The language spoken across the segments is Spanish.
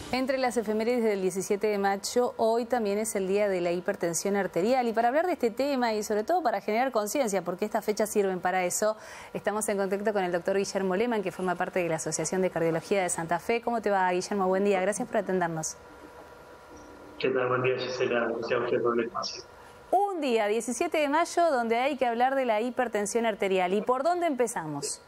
Entre las efemérides del 17 de mayo, hoy también es el día de la hipertensión arterial. Y para hablar de este tema y sobre todo para generar conciencia, porque estas fechas sirven para eso, estamos en contacto con el doctor Guillermo Lehmann, que forma parte de la Asociación de Cardiología de Santa Fe. ¿Cómo te va, Guillermo? Buen día, gracias por atendernos. ¿Qué tal? Buen día, Gisela. Gracias a usted por el espacio. Un día, 17 de mayo, donde hay que hablar de la hipertensión arterial. ¿Y por dónde empezamos?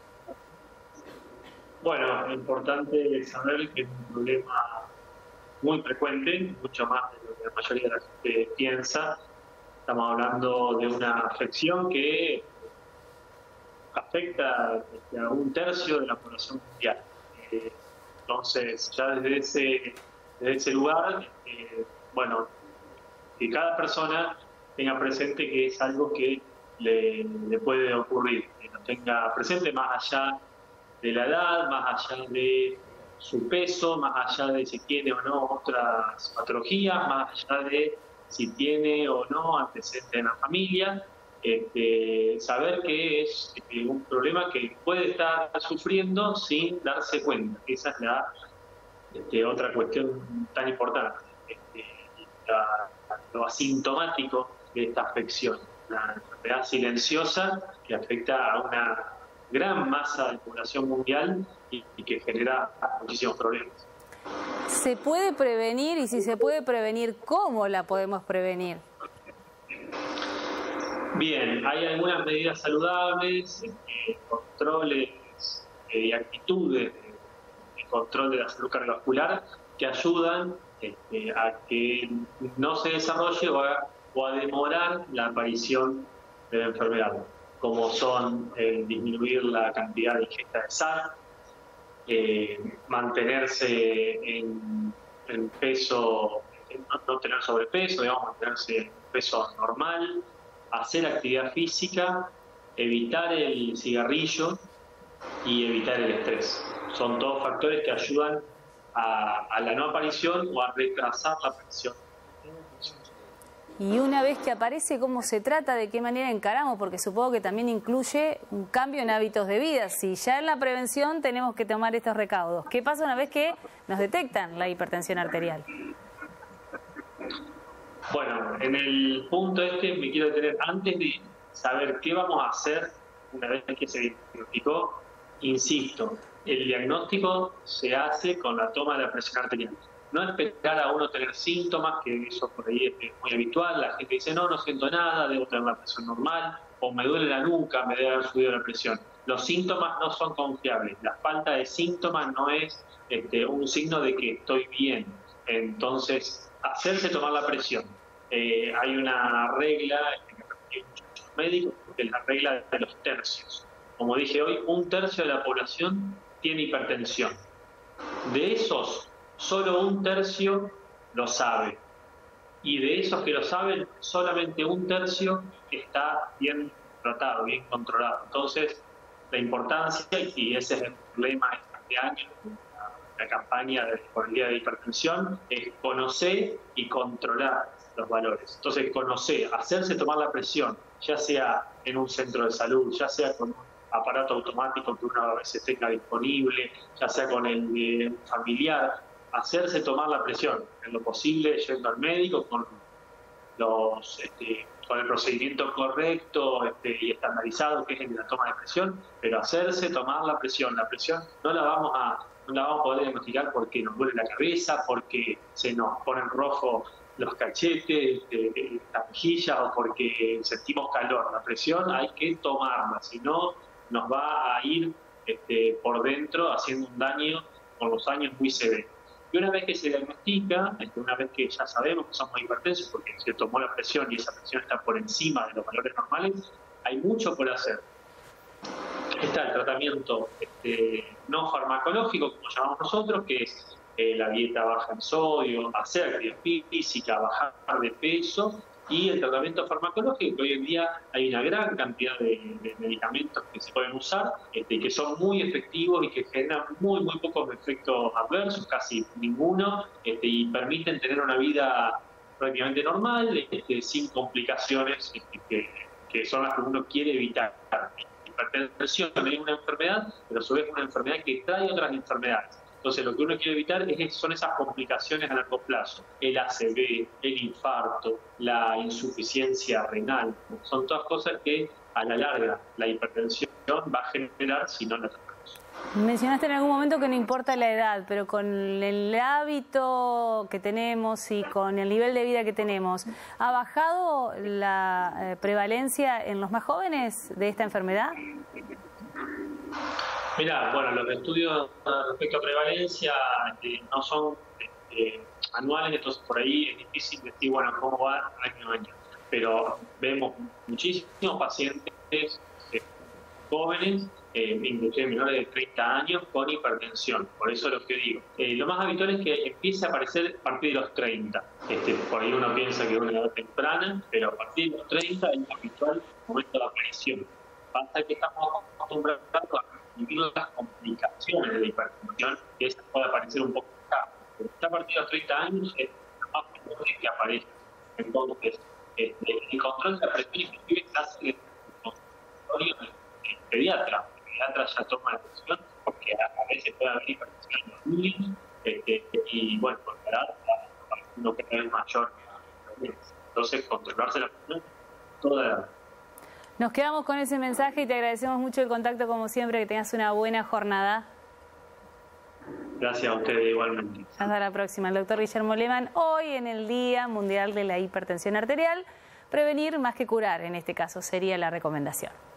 Bueno, es importante saber que es un problema muy frecuente, mucho más de lo que la mayoría de la gente piensa. Estamos hablando de una afección que afecta a un tercio de la población mundial. Entonces, ya desde ese lugar, bueno, que cada persona tenga presente que es algo que le puede ocurrir, que lo tenga presente más allá de la edad, más allá de su peso, más allá de si tiene o no otras patologías, más allá de si tiene o no antecedentes en la familia, saber que es un problema que puede estar sufriendo sin darse cuenta. Esa es la otra cuestión tan importante, lo asintomático de esta afección, una enfermedad silenciosa que afecta a una gran masa de población mundial y que genera muchísimos problemas. ¿Se puede prevenir? Y si se puede prevenir, ¿cómo la podemos prevenir? Bien, hay algunas medidas saludables, controles y actitudes de control de la salud cardiovascular que ayudan a que no se desarrolle o a demorar la aparición de la enfermedad, como son disminuir la cantidad de ingesta de sal, mantenerse en peso, no tener sobrepeso, digamos, mantenerse en peso normal, hacer actividad física, evitar el cigarrillo y evitar el estrés. Son todos factores que ayudan a la no aparición o a retrasar la aparición. Y una vez que aparece, ¿cómo se trata? ¿De qué manera encaramos? Porque supongo que también incluye un cambio en hábitos de vida. Si ya en la prevención tenemos que tomar estos recaudos, ¿qué pasa una vez que nos detectan la hipertensión arterial? Bueno, en el punto me quiero detener antes de saber qué vamos a hacer una vez que se diagnosticó. Insisto, el diagnóstico se hace con la toma de la presión arterial. No esperar a uno tener síntomas, que eso por ahí es muy habitual. La gente dice, no siento nada, debo tener la presión normal, o me duele la nuca, me debe haber subido la presión. Los síntomas no son confiables. La falta de síntomas no es un signo de que estoy bien. Entonces, hacerse tomar la presión. Hay una regla que repiten muchos médicos, que es la regla de los tercios. Como dije hoy, un tercio de la población tiene hipertensión. De esos, solo un tercio lo sabe. Y de esos que lo saben, solamente un tercio está bien tratado, bien controlado. Entonces, la importancia, y ese es el problema de este año, la campaña por el Día de Hipertensión, es conocer y controlar los valores. Entonces, conocer, hacerse tomar la presión, ya sea en un centro de salud, ya sea con un aparato automático que uno a veces tenga disponible, ya sea con el familiar, hacerse tomar la presión, en lo posible yendo al médico con el procedimiento correcto y estandarizado que es el de la toma de presión, pero hacerse tomar la presión. La presión no la vamos a poder diagnosticar porque nos duele la cabeza, porque se nos ponen rojos los cachetes, las mejillas o porque sentimos calor. La presión hay que tomarla, si no nos va a ir por dentro haciendo un daño con los años muy severo. Y una vez que se diagnostica, una vez que ya sabemos que somos hipertensos porque se tomó la presión y esa presión está por encima de los valores normales, hay mucho por hacer. Está el tratamiento no farmacológico, como llamamos nosotros, que es la dieta baja en sodio, hacer actividad física, bajar de peso, y el tratamiento farmacológico, que hoy en día hay una gran cantidad de medicamentos que se pueden usar, que son muy efectivos y que generan muy pocos efectos adversos, casi ninguno, y permiten tener una vida prácticamente normal, sin complicaciones que son las que uno quiere evitar. Hipertensión es una enfermedad, pero a su vez es una enfermedad que trae otras enfermedades. Entonces, lo que uno quiere evitar son esas complicaciones a largo plazo. El ACV, el infarto, la insuficiencia renal. Son todas cosas que a la larga la hipertensión va a generar si no la tratamos. Mencionaste en algún momento que no importa la edad, pero con el hábito que tenemos y con el nivel de vida que tenemos, ¿ha bajado la prevalencia en los más jóvenes de esta enfermedad? Mira, bueno, los estudios respecto a prevalencia no son anuales, entonces por ahí es difícil decir, bueno, cómo va año a año. Pero vemos muchísimos pacientes jóvenes, inclusive menores de 30 años, con hipertensión. Por eso es lo que digo. Lo más habitual es que empiece a aparecer a partir de los 30. Por ahí uno piensa que es una edad temprana, pero a partir de los 30 es habitual el momento de aparición. Pasa que estamos acostumbrados a vivir las complicaciones de la hipertensión, que esa puede aparecer un poco acá. Pero a partir de los 30 años es más probable que aparezca. Entonces, el control de la presión inclusive se hace en el pediatra. El pediatra ya toma la decisión porque a veces puede haber hipertensión en los niños y bueno, para uno que es mayor. Entonces, controlarse la presión toda la edad. Nos quedamos con ese mensaje y te agradecemos mucho el contacto como siempre, que tengas una buena jornada. Gracias a ustedes igualmente. Hasta la próxima. El doctor Guillermo Lehmann, hoy en el Día Mundial de la Hipertensión Arterial, prevenir más que curar, en este caso sería la recomendación.